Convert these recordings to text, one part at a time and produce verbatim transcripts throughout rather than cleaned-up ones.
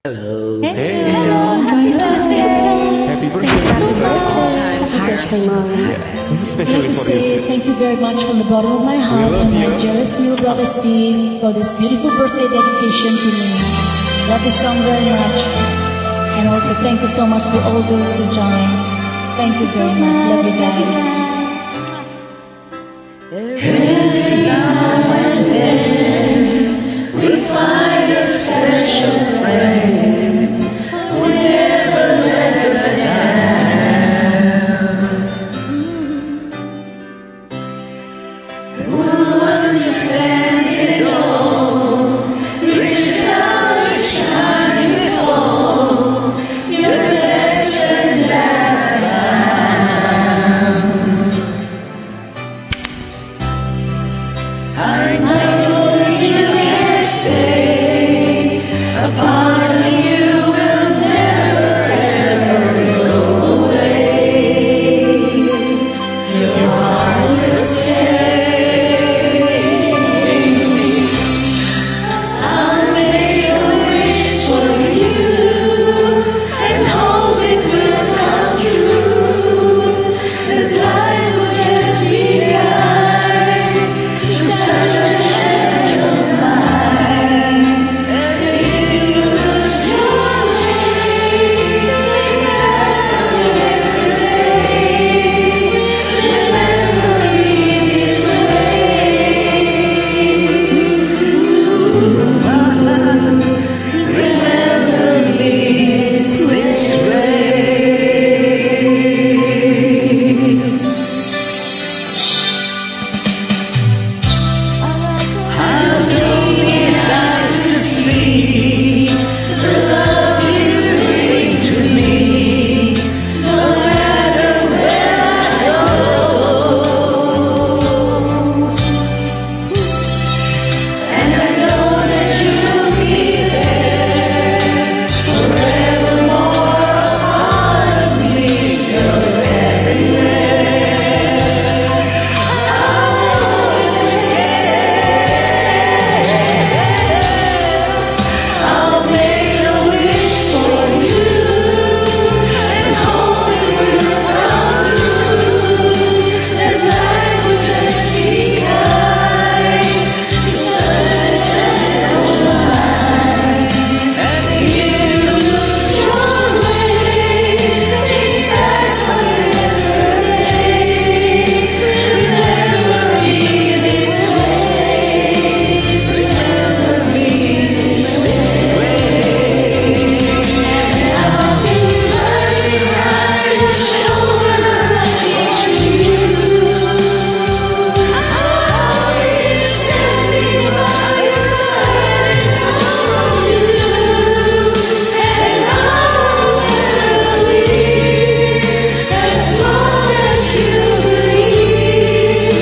Hello. Hey. Hello, happy birthday. Happy birthday, sister. Happy birthday, Mom. Yeah, this is especially for you, sis. Thank you very much from the bottom of my heart to my dearest Smule brother Steve for this beautiful birthday dedication to me. Love this song very much. And also thank you so much for all those who joined. Thank you very much. Love you guys. Every now and then we find a special friend who never lets us down, who understands it all, reaches out to shine you fall. You're the best friend that I know you can't stay. A part of you will never ever go away. Your heart will stay. I'll make a wish for you and hope it will come true. That life will just be kind to such a gentle mind. And if you lose your way, remember yesterday. Remember me this way. Remember me this way. How don't it like to see the love you bring to me, no matter where I go. And I know that you'll be there forevermore, a part of me. You're everywhere. I'll always I'll make a wish for you and hope it will come true. That life will just be kind to such a gentle mind. And if you lose your way, think back on yesterday. Remember me this way. Remember me this way. I'll be running behind your shoulder, watching you. I'll be standing by your side and hold you. And I will leave as long as you believe.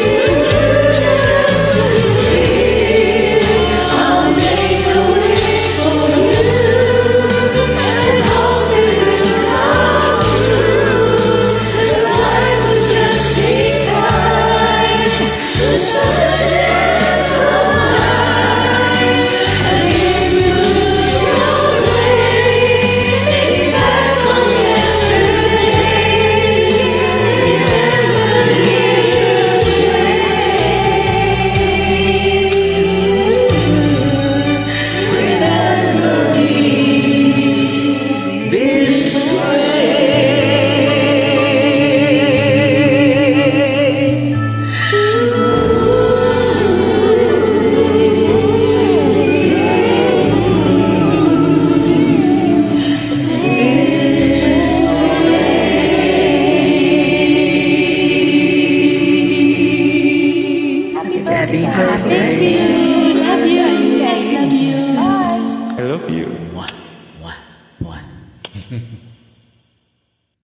I'll make a wish for you and hope it will come true. That life will just be kind to such a gentle mind. And if you lose your way, think back on yesterday. Remember me this way. Happy birthday. Love you. Love you. Bye. I love you. One, one, one.